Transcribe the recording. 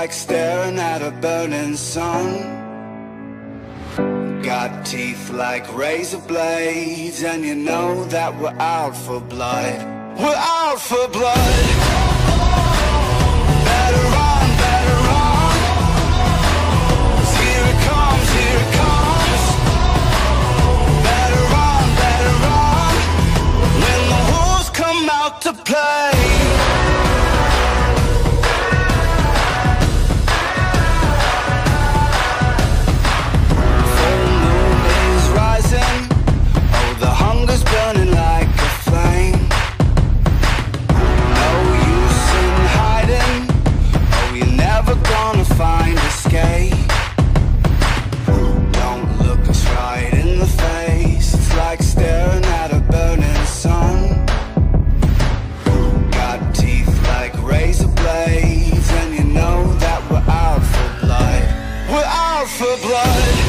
like staring at a burning sun. Got teeth like razor blades, and you know that we're out for blood. We're out for blood. Better run, better run. 'Cause here it comes, here it comes. Better run, when the wolves come out to play. Full moon is rising, oh the hunger's burning like a flame. No use in hiding, oh you're never gonna find escape. Don't look us right in the face, it's like staring at a burning sun. Got teeth like razor blades, and you know that we're out for blood. We're out for blood.